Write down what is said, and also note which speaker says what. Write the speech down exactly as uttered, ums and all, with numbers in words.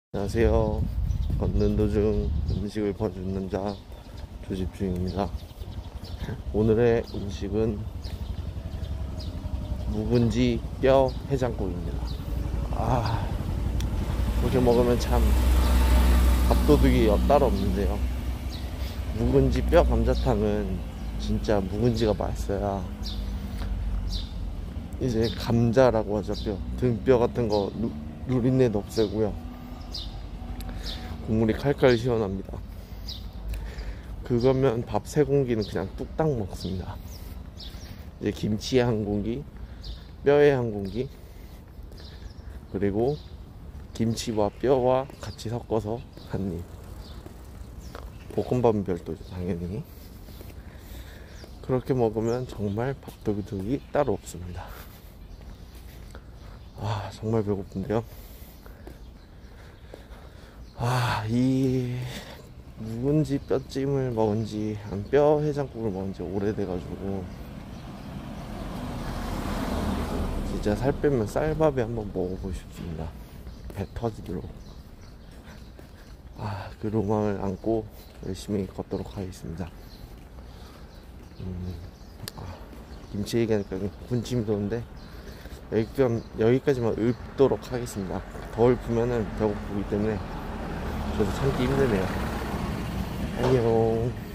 Speaker 1: 안녕하세요. 걷는 도중 음식을 버주는 남자 조집중입니다. 오늘의 음식은 묵은지 뼈 해장국입니다. 아, 이렇게 먹으면 참 밥도둑이 따로 없는데요. 묵은지 뼈 감자탕은 진짜 묵은지가 맛있어야 이제 감자라고 하죠. 뼈 등뼈 같은 거 누, 누린내도 없애고요, 국물이 칼칼 시원합니다. 그거면 밥 세 공기는 그냥 뚝딱 먹습니다. 이제 김치에 한 공기, 뼈에 한 공기, 그리고 김치와 뼈와 같이 섞어서 한 입. 볶음밥은 별도죠, 당연히. 그렇게 먹으면 정말 밥도둑이 따로 없습니다. 아, 정말 배고픈데요. 아, 이 묵은지 뼈찜을 먹은지 뼈 해장국을 먹은지 오래돼가지고 진짜 살 빼면 쌀밥에 한번 먹어보고 싶습니다. 배 터지도록. 아, 그 로망을 안고 열심히 걷도록 하겠습니다. 음, 아, 김치 얘기하니까 군침이 도는데 여기까지, 여기까지만 읊도록 하겠습니다. 더 읊으면은 배고프기 때문에 저도 참기 힘드네요. 안녕.